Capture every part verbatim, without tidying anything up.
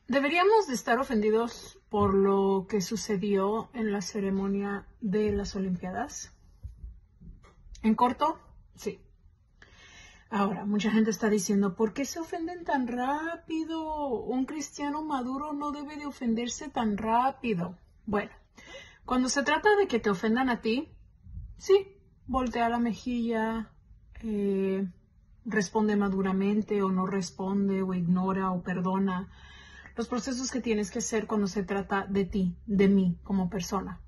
Deberíamos de estar ofendidos por lo que sucedió en la ceremonia de las Olimpiadas. En corto, sí. Ahora, mucha gente está diciendo, ¿por qué se ofenden tan rápido? Un cristiano maduro no debe de ofenderse tan rápido. Bueno, cuando se trata de que te ofendan a ti, sí, voltea la mejilla, eh, responde maduramente o no responde o ignora o perdona. Los procesos que tienes que hacer cuando se trata de ti, de mí como persona.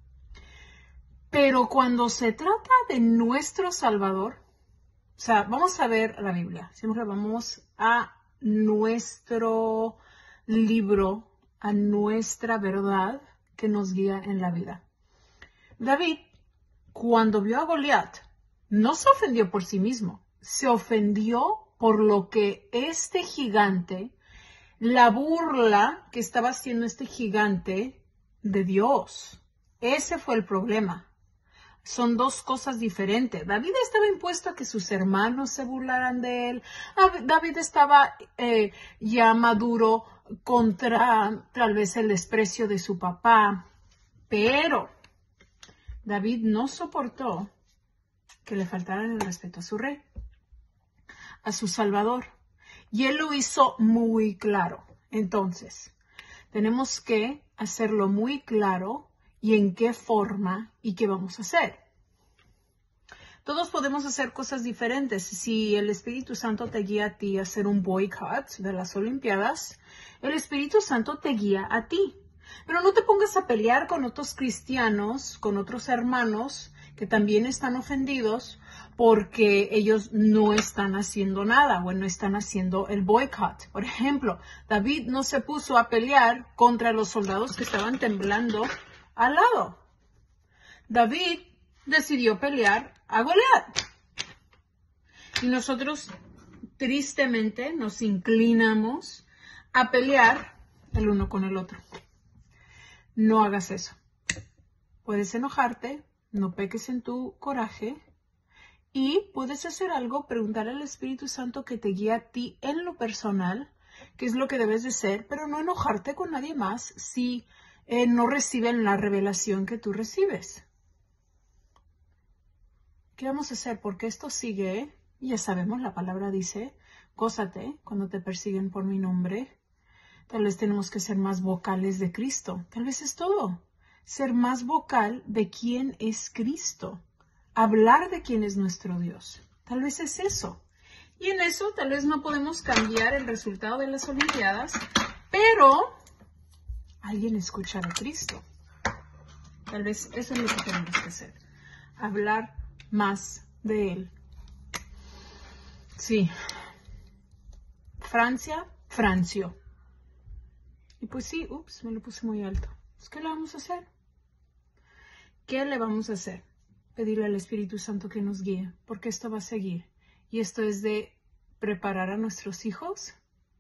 Pero cuando se trata de nuestro Salvador, o sea, vamos a ver la Biblia. Siempre vamos a nuestro libro, a nuestra verdad que nos guía en la vida. David, cuando vio a Goliat, no se ofendió por sí mismo. Se ofendió por lo que este gigante, la burla que estaba haciendo este gigante de Dios. Ese fue el problema. Son dos cosas diferentes. David estaba impuesto a que sus hermanos se burlaran de él. David estaba eh, ya maduro contra tal vez el desprecio de su papá. Pero David no soportó que le faltaran el respeto a su rey, a su Salvador. Y él lo hizo muy claro. Entonces, tenemos que hacerlo muy claro y en qué forma y qué vamos a hacer. Todos podemos hacer cosas diferentes. Si el Espíritu Santo te guía a ti a hacer un boicot de las Olimpiadas, el Espíritu Santo te guía a ti. Pero no te pongas a pelear con otros cristianos, con otros hermanos que también están ofendidos porque ellos no están haciendo nada o no están haciendo el boicot. Por ejemplo, David no se puso a pelear contra los soldados que estaban temblando al lado. David decidió pelear a Goliat. Y nosotros tristemente nos inclinamos a pelear el uno con el otro. No hagas eso. Puedes enojarte, no peques en tu coraje y puedes hacer algo, preguntar al Espíritu Santo que te guíe a ti en lo personal, qué es lo que debes de hacer, pero no enojarte con nadie más si eh, no reciben la revelación que tú recibes. ¿Qué vamos a hacer? Porque esto sigue, ¿eh? Ya sabemos, la palabra dice, gózate cuando te persiguen por mi nombre. Tal vez tenemos que ser más vocales de Cristo. Tal vez es todo. Ser más vocal de quién es Cristo. Hablar de quién es nuestro Dios. Tal vez es eso. Y en eso tal vez no podemos cambiar el resultado de las Olimpiadas, pero alguien escucha a Cristo. Tal vez eso es lo que tenemos que hacer. Hablar más de Él. Sí. Francia, Francio. Y pues sí, ups, me lo puse muy alto. ¿Qué le vamos a hacer? ¿Qué le vamos a hacer? Pedirle al Espíritu Santo que nos guíe, porque esto va a seguir. Y esto es de preparar a nuestros hijos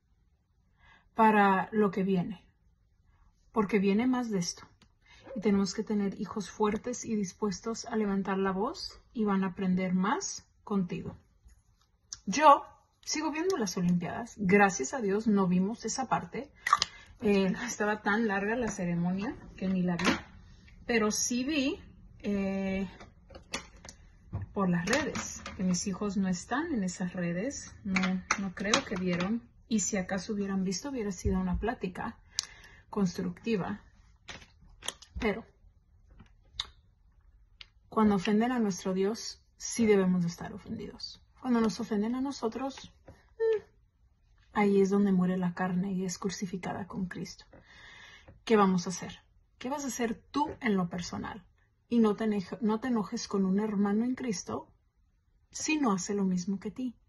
para lo que viene. Porque viene más de esto. Y tenemos que tener hijos fuertes y dispuestos a levantar la voz y van a aprender más contigo. Yo sigo viendo las Olimpiadas. Gracias a Dios no vimos esa parte. Eh, estaba tan larga la ceremonia que ni la vi, pero sí vi eh, por las redes, que mis hijos no están en esas redes, no, no creo que vieron, y si acaso hubieran visto hubiera sido una plática constructiva, pero cuando ofenden a nuestro Dios sí debemos de estar ofendidos. Cuando nos ofenden a nosotros, ahí es donde muere la carne y es crucificada con Cristo. ¿Qué vamos a hacer? ¿Qué vas a hacer tú en lo personal? Y no te, no te enojes con un hermano en Cristo si no hace lo mismo que ti.